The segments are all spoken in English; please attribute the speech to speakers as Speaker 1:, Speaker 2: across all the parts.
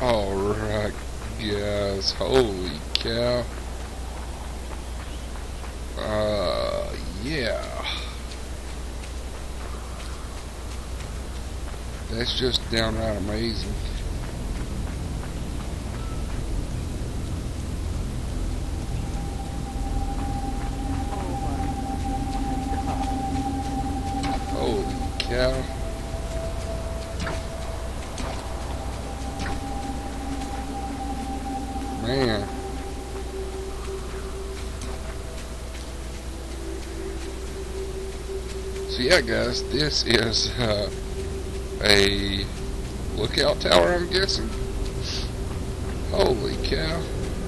Speaker 1: Alright, guys. Holy cow. Yeah. That's just downright amazing. Holy cow. Man. So yeah, guys, this is a lookout tower, I'm guessing. Holy cow.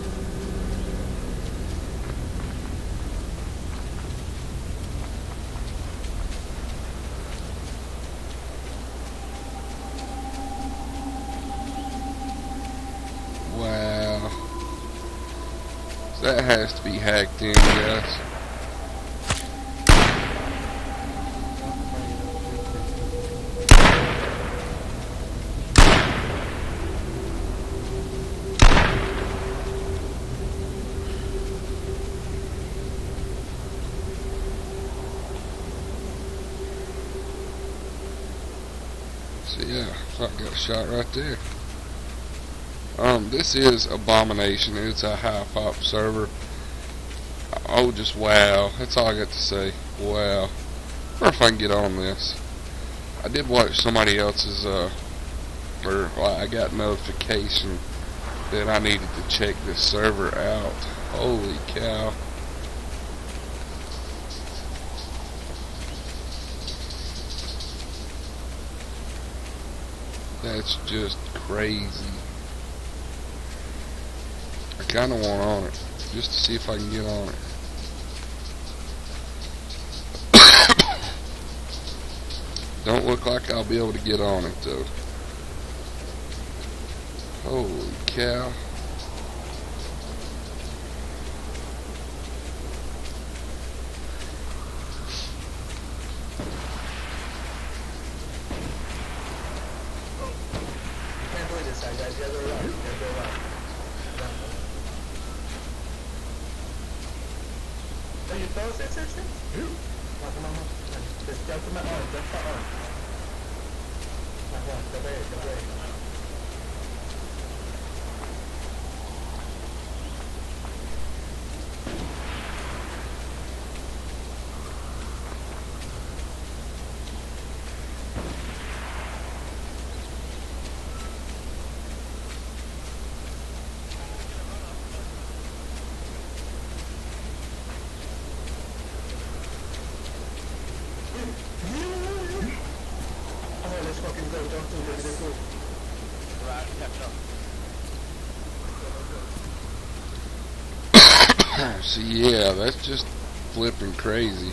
Speaker 1: Wow. That has to be hacked in, guys. So yeah, I got a shot right there. This is Abomination. It's a high-pop server. Oh, just wow. That's all I got to say. Wow. I wonder if I can get on this. I did watch somebody else's, I got notification that I needed to check this server out. Holy cow. That's just crazy. I kinda want on it, just to see if I can get on it. Don't look like I'll be able to get on it though. Holy cow.
Speaker 2: Can't believe this side, guys. You gotta go around. You gotta go around. Oh, you fell? Sit. Come on. Just jump to my arm. Jump to my arm. Come on. Go there. Oh, let's fucking go. Jump to it. Let's go. Right, catch up.
Speaker 1: So yeah, that's just flipping crazy.